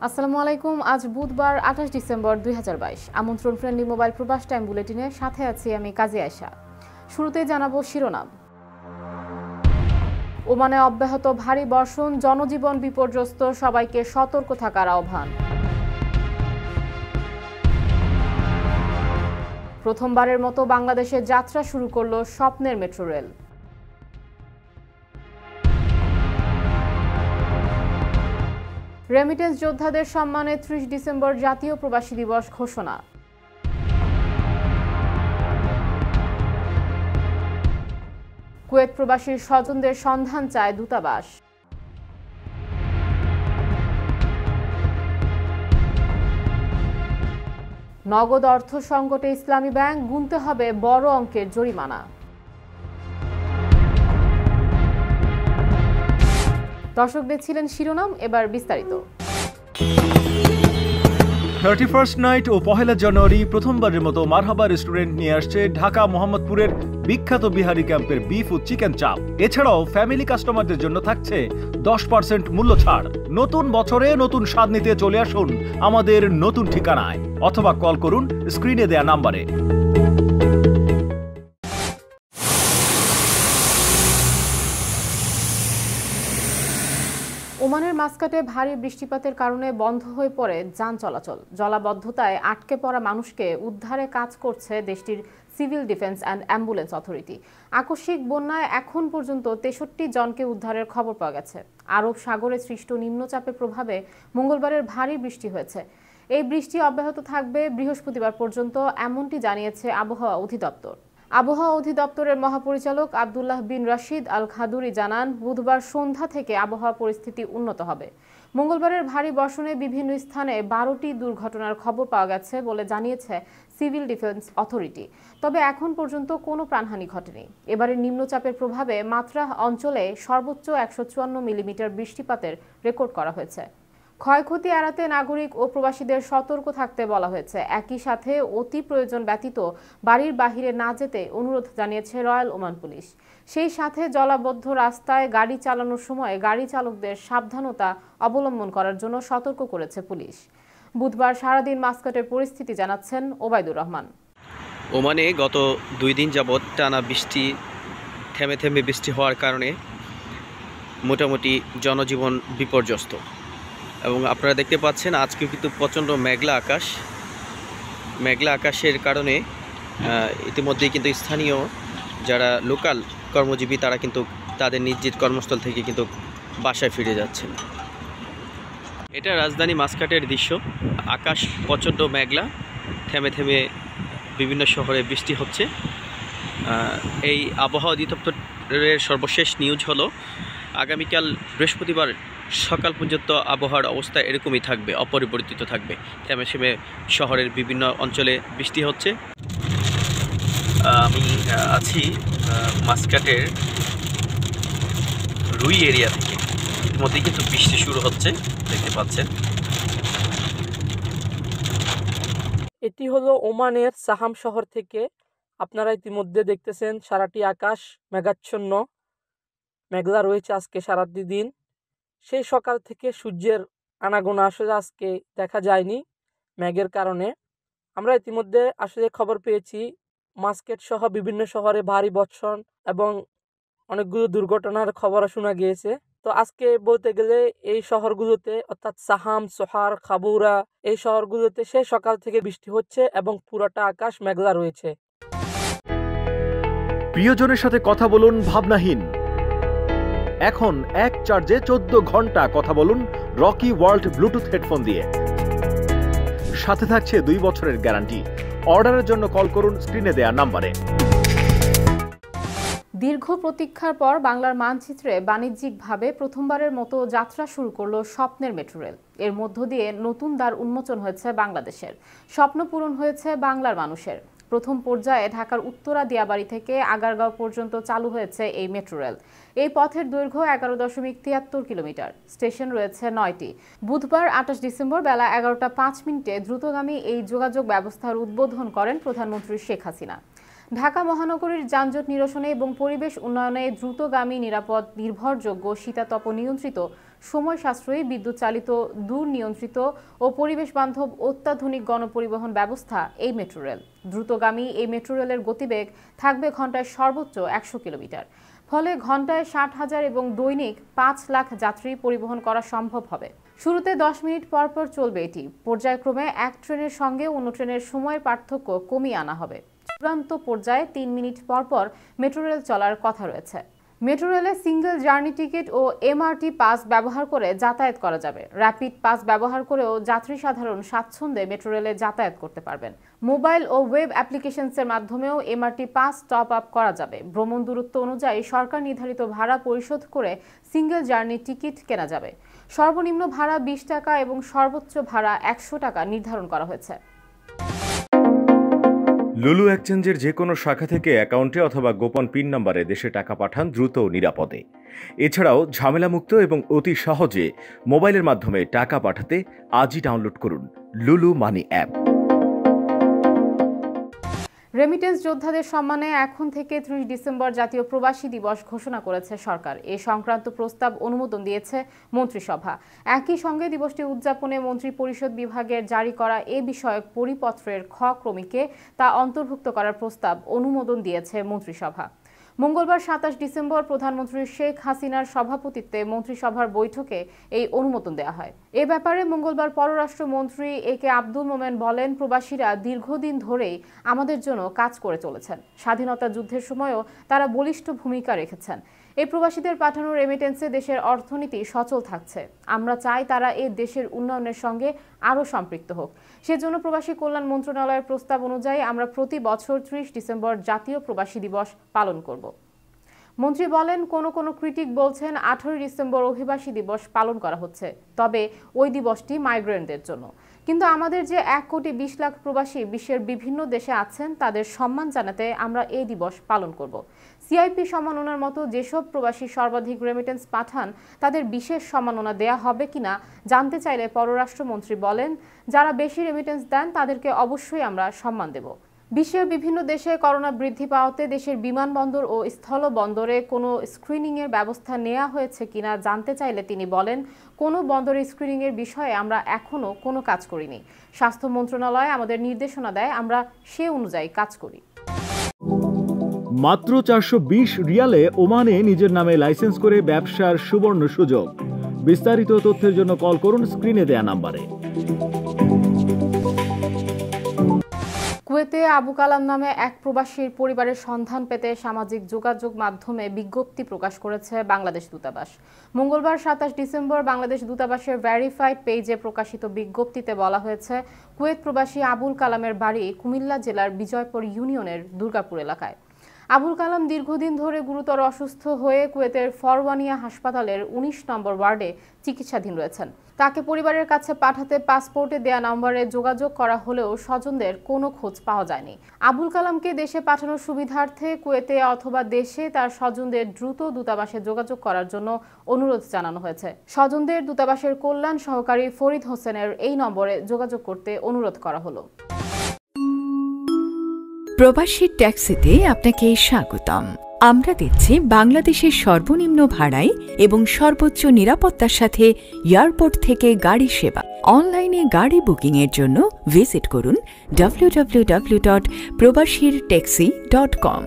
আসসালামু আলাইকুম। আজ বুধবার 28 ডিসেম্বর 2022। আমন্ত্রণ ফ্রেন্ডলি মোবাইল প্রবাস টাইম বুলেটিনের সাথে আছি আমি কাজী আয়েশা। শুরুতেই জানাবো শিরোনাম। ওমানে অব্যাহত ভারী বর্ষণ, জনজীবন বিপর্যস্ত, সবাইকে সতর্ক থাকার আহ্বান। প্রথমবারের মতো বাংলাদেশে যাত্রা শুরু করলো স্বপ্নের মেট্রো রেল। রেমিটেন্স যোদ্ধাদের সম্মানে 30 ডিসেম্বর জাতীয় প্রবাসী দিবস ঘোষণা। কুয়েত প্রবাসীর স্বজনদের সন্ধান চায় দূতাবাস। নগদ অর্থ সংকটে ইসলামী ব্যাংক, গুনতে হবে বড় অঙ্কের জরিমানা। দর্শক দেখছিলেন শিরোনাম, এবার বিস্তারিত। 31st নাইট ও পহেলা জানুয়ারি প্রথমবারের মতো মারহাবা রেস্টুরেন্ট নিয়ে আসছে ঢাকা মোহাম্মদপুরের বিখ্যাত বিহারি ক্যাম্পের বিফ ও চিকেন চাপ। এছাড়াও ফ্যামিলি কাস্টমারদের জন্য থাকছে 10% মূল্য ছাড়। নতুন বছরে নতুন স্বাদ নিতে চলে আসুন আমাদের নতুন ঠিকানায় অথবা কল করুন স্ক্রিনে দেয়া নাম্বারে। ওমানের মাস্কাটে ভারী বৃষ্টিপাতের কারণে বন্ধ হয়ে পড়ে যান চলাচল। জলাবদ্ধতায় আটকে পড়া মানুষকে উদ্ধারে কাজ করছে দেশটির civil defence and ambulance authority. আকস্মিক বন্যায় এখন পর্যন্ত 63 জনকে উদ্ধারের খবর পাওয়া গেছে। আরব সাগরে সৃষ্ট নিম্নচাপের প্রভাবে মঙ্গলবারের ভারী বৃষ্টি হয়েছে। এই বৃষ্টি অব্যাহত থাকবে বৃহস্পতিবার পর্যন্ত, এমনটি জানিয়েছে আবহাওয়া অধিদপ্তর। আবহাওয়া অধিদপ্তরের মহাপরিচালক আব্দুল্লাহ বিন রাশিদ আল খাদুরি জানান, বুধবার সন্ধ্যা থেকে আবহাওয়া পরিস্থিতি উন্নত হবে। মঙ্গলবারের ভারী বর্ষণে বিভিন্ন স্থানে 12টি দুর্ঘটনার খবর পাওয়া গেছে বলে জানিয়েছে সিভিল ডিফেন্স অথরিটি। তবে এখন পর্যন্ত কোনো প্রাণহানি ঘটেনি। এবারের নিম্নচাপের প্রভাবে মাত্রা অঞ্চলে সর্বোচ্চ 154 মিলিমিটার বৃষ্টিপাতের রেকর্ড করা হয়েছে। ক্ষয়ক্ষতি এড়াতে নাগরিক ও প্রবাসীদের সতর্ক থাকতে বলা হয়েছে। একই সাথে অতি প্রয়োজন ব্যতীত বাড়ির বাহিরে না যেতে অনুরোধ জানিয়েছে রয়্যাল ওমান পুলিশ। সেই সাথে জলাবদ্ধ রাস্তায় গাড়ি চালানোর সময় গাড়ি চালকদের সাবধানতা অবলম্বন করার জন্য সতর্ক করেছে পুলিশ। বুধবার সারাদিন মাস্কাটের পরিস্থিতি জানাচ্ছেন ওবায়দুর রহমান। ওমানে গত 2 দিন যাবৎ টানা বৃষ্টি, থেমে থেমে বৃষ্টি হওয়ার কারণে মোটামুটি জনজীবন বিপর্যস্ত। এবং আপনারা দেখতে পাচ্ছেন আজকে কিন্তু প্রচণ্ড মেঘলা আকাশের কারণে ইতিমধ্যেই কিন্তু স্থানীয় যারা লোকাল কর্মজীবী তারা কিন্তু তাদের নিজ কর্মস্থল থেকে কিন্তু বাসায় ফিরে যাচ্ছেন। এটা রাজধানী মাস্কাটের দৃশ্য। আকাশ প্রচণ্ড মেঘলা, থেমে থেমে বিভিন্ন শহরে বৃষ্টি হচ্ছে। এই আবহাওয়া অধিদপ্তরের সর্বশেষ নিউজ হলো আগামীকাল বৃহস্পতিবার সকাল পর্যন্ত আবহাওয়ার অবস্থা এরকমই থাকবে, অপরিবর্তিত থাকবে। থেমে থেমে শহরের বিভিন্ন অঞ্চলে বৃষ্টি হচ্ছে। আমি আছি মাস্কাটের রুই এরিয়া থেকে। ইতিমধ্যেই কিন্তু বৃষ্টি শুরু হচ্ছে, দেখতে পাচ্ছেন। এটি হলো ওমানের সাহাম শহর থেকে। আপনারা ইতিমধ্যে দেখতেছেন সারাটি আকাশ মেঘাচ্ছন্ন, মেঘলা রয়েছে আজকে সারাটি দিন। সেই সকাল থেকে সূর্যের আনাগোনা আসলে আজকে দেখা যায়নি মেঘের কারণে। আমরা ইতিমধ্যে আসলে খবর পেয়েছি মাস্কেট সহ বিভিন্ন শহরে ভারী বর্ষণ এবং অনেকগুলো দুর্ঘটনার খবরও শোনা গিয়েছে। তো আজকে বলতে গেলে এই শহরগুলোতে অর্থাৎ সাহাম, সোহার, খাবুরা এই শহরগুলোতে সেই সকাল থেকে বৃষ্টি হচ্ছে এবং পুরোটা আকাশ মেঘলা রয়েছে। প্রিয়জনের সাথে কথা বলুন ভাবনাহীন। এখন এক চার্জে 14 ঘন্টা কথা বলুন রকি ওয়ার্ল্ড ব্লুটুথ হেডফোন দিয়ে। সাথে থাকছে 2 বছরের গ্যারান্টি। অর্ডারের জন্য কল করুন স্ক্রিনে দেয়া নাম্বারে। দীর্ঘ প্রতীক্ষার পর বাংলার মানচিত্রে বাণিজ্যিকভাবে প্রথমবারের মতো যাত্রা শুরু করলো স্বপ্নের মেট্রো রেল। এর মধ্য দিয়ে নতুন দ্বার উন্মোচন হয়েছে বাংলাদেশের। স্বপ্ন পূরণ হয়েছে বাংলার মানুষের। প্রথম পর্যায়ে ঢাকার উত্তরা দিয়াবাড়ি থেকে আগারগাঁও পর্যন্ত চালু হয়েছে এই মেট্রো রেল। এই পথের দৈর্ঘ্য 11.73 কিলোমিটার। স্টেশন রয়েছে 9টি। বুধবার 28 ডিসেম্বর বেলা 11টা 5 দ্রুতগামী এই যোগাযোগ ব্যবস্থার উদ্বোধন করেন প্রধানমন্ত্রী শেখ হাসিনা। ঢাকা মহানগরীর যানজট নিরসনে এবং পরিবেশ উন্নয়নে দ্রুতগামী, নিরাপদ, নির্ভরযোগ্য, শীতাতপ নিয়ন্ত্রিত সময় সাশ্রয়ী বিদ্যুৎ চালিত দূরনিয়ন্ত্রিত ও পরিবেশ বান্ধব অত্যাধুনিক গণপরিবহন ব্যবস্থা এই মেট্রো রেল। দ্রুতগামী এই মেট্রো রেলের গতিবেগ থাকবে ঘন্টায় সর্বোচ্চ 100 কিলোমিটার। ফলে ঘন্টায় 60,000 এবং দৈনিক 5 লাখ যাত্রী পরিবহন করা সম্ভব হবে। শুরুতে 10 মিনিট পর পর চলবে এটি। পর্যায়ক্রমে এক ট্রেনের সঙ্গে অন্য ট্রেনের সময়ের পার্থক্য কমিয়ে আনা হবে। চূড়ান্ত পর্যায়ে 3 মিনিট পর পর মেট্রো রেল চলার কথা রয়েছে। মেট্রো রেলে সিঙ্গেল জার্নি টিকিট ও এমআরটি পাস ব্যবহার করে যাতায়াত করা যাবে। র্যাপিড পাস ব্যবহার করেও যাত্রী সাধারণ স্বাচ্ছন্দ্যে মেট্রো রেলে যাতায়াত করতে পারবেন। মোবাইল ও ওয়েব অ্যাপ্লিকেশনসের মাধ্যমেও এমআরটি পাস টপ আপ করা যাবে। ভ্রমণ দূরত্ব অনুযায়ী সরকার নির্ধারিত ভাড়া পরিশোধ করে সিঙ্গেল জার্নি টিকিট কেনা যাবে। সর্বনিম্ন ভাড়া 20 টাকা এবং সর্বোচ্চ ভাড়া 100 টাকা নির্ধারণ করা হয়েছে। লুলু এক্সচেঞ্জের যে কোনো শাখা থেকে অ্যাকাউন্টে অথবা গোপন পিন নম্বরে দেশে টাকা পাঠান দ্রুত ও নিরাপদে। এছাড়াও ঝামেলামুক্ত এবং অতি সহজে মোবাইলের মাধ্যমে টাকা পাঠাতে আজই ডাউনলোড করুন লুলু মানি অ্যাপ। রেমিটেন্স যোদ্ধাদের সম্মানে এখন থেকে 30 ডিসেম্বর জাতীয় প্রবাসী দিবস ঘোষণা করেছে সরকার। এ সংক্রান্ত প্রস্তাব অনুমোদন দিয়েছে মন্ত্রিসভা। একই সঙ্গে দিবসটি উদযাপনে মন্ত্রী পরিষদ বিভাগের জারি করা এ বিষয়ক পরিপত্রের খ ক্রমিকে তা অন্তর্ভুক্ত করার প্রস্তাব অনুমোদন দিয়েছে মন্ত্রিসভা। মঙ্গলবার 27 ডিসেম্বর প্রধানমন্ত্রী শেখ হাসিনার সভাপতিত্বে মন্ত্রিসভার বৈঠকে এই অনুমোদন দেওয়া হয়। এ ব্যাপারে মঙ্গলবার পররাষ্ট্রমন্ত্রী একে আব্দুল মোমেন বলেন, প্রবাসীরা দীর্ঘদিন ধরেই আমাদের জন্য কাজ করে চলেছেন। স্বাধীনতা যুদ্ধের সময়ও তারা বলিষ্ঠ ভূমিকা রেখেছেন। এই প্রবাসীদের পাঠানো রেমিটেন্সে দেশের অর্থনীতি সচল থাকছে। আমরা চাই তারা এই দেশের উন্নয়নের সঙ্গে আরও সম্পৃক্ত হোক। সেজন্য প্রবাসী কল্যাণ মন্ত্রণালয়ের প্রস্তাব অনুযায়ী আমরা প্রতি বছর 30 ডিসেম্বর জাতীয় প্রবাসী দিবস পালন করব। মন্ত্রী বলেন, কোনো ক্রিটিক বলছেন 18 ডিসেম্বর অভিবাসী দিবস পালন করা হচ্ছে, তবে ওই দিবসটি মাইগ্রেন্টদের জন্য। কিন্তু আমাদের যে 1,20 লাখ প্রবাসী বিশ্বের বিভিন্ন দেশে আছেন, তাদের সম্মান জানাতে আমরা এই দিবস পালন করব। সিআইপি সম্মাননার মতো যেসব প্রবাসী সর্বাধিক রেমিটেন্স পাঠান তাদের বিশেষ সম্মাননা দেয়া হবে কিনা জানতে চাইলে পররাষ্ট্রমন্ত্রী বলেন, যারা বেশি রেমিটেন্স দেন তাদেরকে অবশ্যই আমরা সম্মান দেব। বিশ্বের বিভিন্ন দেশে করোনা বৃদ্ধি পাওয়াতে দেশের বিমানবন্দর ও স্থলবন্দরে কোনো স্ক্রিনিংয়ের ব্যবস্থা নেওয়া হয়েছে কিনা জানতে চাইলে তিনি বলেন, কোনো বন্দরে স্ক্রিনিংয়ের বিষয়ে আমরা এখনও কোনো কাজ করিনি। স্বাস্থ্য মন্ত্রণালয় আমাদের নির্দেশনা দেয়, আমরা সে অনুযায়ী কাজ করি। মাত্র 420 রিয়ালে ওমানে নিজের নামে লাইসেন্স করে ব্যবসার সুবর্ণ সুযোগ। বিস্তারিত তথ্যের জন্য কল করুন স্ক্রিনে দেয়া নম্বরে। কুয়েতে আবু কালাম নামে এক প্রবাসীর পরিবারের সন্ধান পেতে সামাজিক যোগাযোগ মাধ্যমে বিজ্ঞপ্তি প্রকাশ করেছে বাংলাদেশ দূতাবাস। মঙ্গলবার 27 ডিসেম্বর বাংলাদেশ দূতাবাসের ভেরিফাইড পেজে প্রকাশিত বিজ্ঞপ্তিতে বলা হয়েছে, কুয়েত প্রবাসী আবুল কালামের বাড়ি কুমিল্লা জেলার বিজয়পুর ইউনিয়নের দুর্গাপুর এলাকায়। আবুল কালাম দীর্ঘদিন ধরে গুরুতর অসুস্থ হয়ে কুয়েতের ফরওয়ানিয়া হাসপাতালের 19 নম্বর ওয়ার্ডে চিকিৎসাধীন রয়েছেন। তাকে পরিবারের কাছে পাঠাতে পাসপোর্টে দেয়া নম্বরে যোগাযোগ করা হলেও স্বজনদের কোনো খোঁজ পাওয়া যায়নি। আবুল কালামকে দেশে পাঠানোর সুবিধার্থে কুয়েতে অথবা দেশে তার স্বজনদের দ্রুত দূতাবাসে যোগাযোগ করার জন্য অনুরোধ জানানো হয়েছে। স্বজনদের দূতাবাসের কল্যাণ সহকারী ফরিদ হোসেনের এই নম্বরে যোগাযোগ করতে অনুরোধ করা হলো। প্রবাসী ট্যাক্সিতে আপনাকে স্বাগতম। আমরা দিচ্ছি বাংলাদেশের সর্বনিম্ন ভাড়ায় এবং সর্বোচ্চ নিরাপত্তার সাথে এয়ারপোর্ট থেকে গাড়ি সেবা। অনলাইনে গাড়ি বুকিংয়ের জন্য ভিজিট করুন www.probashirtaxi.com।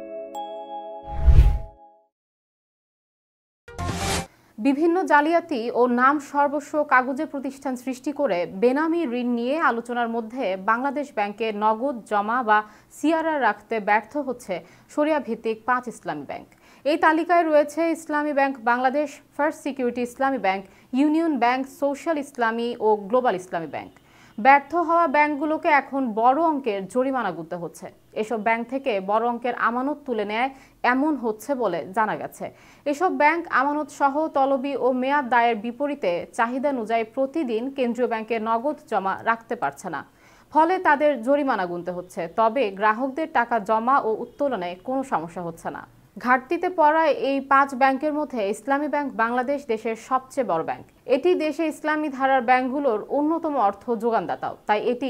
বিভিন্ন জালিয়াতি ও নাম সর্বস্ব কাগজে প্রতিষ্ঠান সৃষ্টি করে বেনামি ঋণ নিয়ে আলোচনার মধ্যে বাংলাদেশ ব্যাংকে নগদ জমা বা সিআরআর রাখতে ব্যর্থ হচ্ছে শরিয়া ভিত্তিক 5 ইসলামী ব্যাংক। এই তালিকায় রয়েছে Islami bank Bangladesh, first security Islami bank, union bank, social Islami ও গ্লোবাল ইসলামী ব্যাংক। ব্যর্থ হওয়া ব্যাংকগুলোকে এখন বড় অঙ্কের জরিমানা গুনতে হচ্ছে। এসব ব্যাংক থেকে বড় অঙ্কের আমানত তুলে নেয় এমন হচ্ছে বলে জানা গেছে। এসব ব্যাংক আমানত সহ তলবি ও মেয়াদ দায়ের বিপরীতে চাহিদা অনুযায়ী প্রতিদিন কেন্দ্রীয় ব্যাংকে নগদ জমা রাখতে পারছে না। ফলে তাদের জরিমানা গুনতে হচ্ছে। তবে গ্রাহকদের টাকা জমা ও উত্তোলনে কোনো সমস্যা হচ্ছে না। ঘাটতিতে পড়া এই 5 ব্যাংকের মধ্যে ইসলামী ব্যাংক বাংলাদেশ দেশের সবচেয়ে বড় ব্যাংক। এটি দেশে ইসলামী ধারার ব্যাংকগুলোর অন্যতম অর্থ যোগানদাতাও। তাই এটি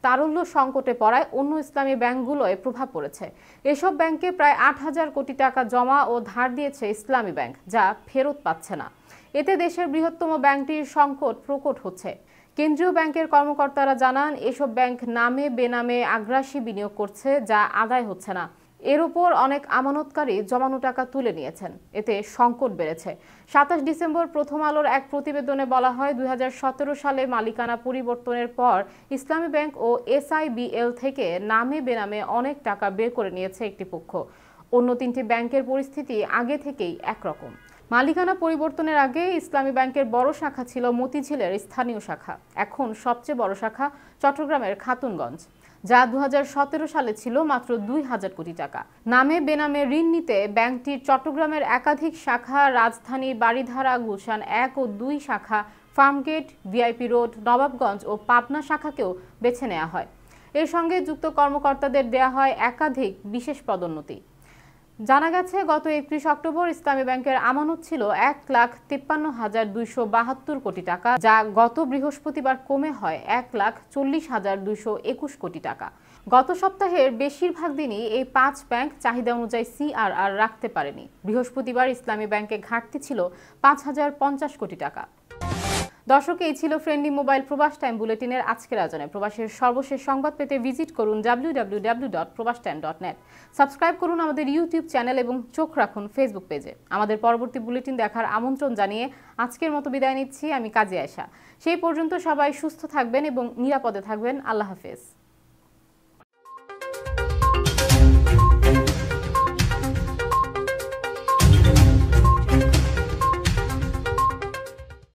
তারল্য সংকটে পড়ায় অন্য ইসলামী ব্যাংকগুলোয় প্রভাব পড়েছে। এসব ব্যাংকে প্রায় 8,000 কোটি টাকা জমা ও ধার দিয়েছে ইসলামী ব্যাংক, যা ফেরত পাচ্ছে না। এতে দেশের বৃহত্তম ব্যাংকটির সংকট প্রকট হচ্ছে। কেন্দ্রীয় ব্যাংকের কর্মকর্তারা জানান, এসব ব্যাংক নামে বেনামে আগ্রাসী বিনিয়োগ করছে, যা আদায় হচ্ছে না। এর উপর অনেক আমানতকারী জমানো টাকা তুলে নিয়েছেন। এতে সংকট বেড়েছে। 27 ডিসেম্বর প্রথম আলোর এক প্রতিবেদনে বলা হয়, 2017 সালে মালিকানা পরিবর্তনের পর ইসলামী ব্যাংক ও SIBL থেকে নামে বেনামে অনেক টাকা বের করে নিয়েছে একটি পক্ষ। অন্য 3টি ব্যাংকের পরিস্থিতি আগে থেকেই একরকম। মালিকানা পরিবর্তনের আগে ইসলামী ব্যাংকের বড় শাখা ছিল মতিঝিলের স্থানীয় শাখা। এখন সবচেয়ে বড় শাখা চট্টগ্রামের খাতুনগঞ্জ, যা 2017 সালে ছিল মাত্র 2,000 কোটি টাকা। নামে বেনামে ঋণ নিতে ব্যাংকটির চট্টগ্রামের একাধিক শাখা, রাজধানী, বাড়িধারা, গুলশান 1 ও 2 শাখা, ফার্মগেট, VIP রোড, নবাবগঞ্জ ও পাবনা শাখাকেও বেছে নেওয়া হয়। এর সঙ্গে যুক্ত কর্মকর্তাদের দেয়া হয় একাধিক বিশেষ পদোন্নতি। জানা গেছে, গত 31 অক্টোবর ইসলামী ব্যাংকের আমানত ছিল 1,53,272 কোটি টাকা, যা গত বৃহস্পতিবার কমে হয় 1,40,221 কোটি টাকা। গত সপ্তাহের বেশিরভাগ দিনই এই 5 ব্যাংক চাহিদা অনুযায়ী CRR রাখতে পারেনি। বৃহস্পতিবার ইসলামী ব্যাংকে ঘাটতি ছিল 5,050 কোটি টাকা। দর্শক, এই ছিল ফ্রেন্ডলি মোবাইল প্রবাস টাইম বুলেটিনের আজকের আয়োজনে। প্রবাসের সর্বশেষ সংবাদ পেতে ভিজিট করুন www.probashtime.net। সাবস্ক্রাইব করুন আমাদের ইউটিউব চ্যানেল এবং চোখ রাখুন ফেসবুক পেজে। আমাদের পরবর্তী বুলেটিন দেখার আমন্ত্রণ জানিয়ে আজকের মতো বিদায় নিচ্ছি আমি কাজী আয়েশা। সেই পর্যন্ত সবাই সুস্থ থাকবেন এবং নিরাপদে থাকবেন। আল্লাহ হাফেজ।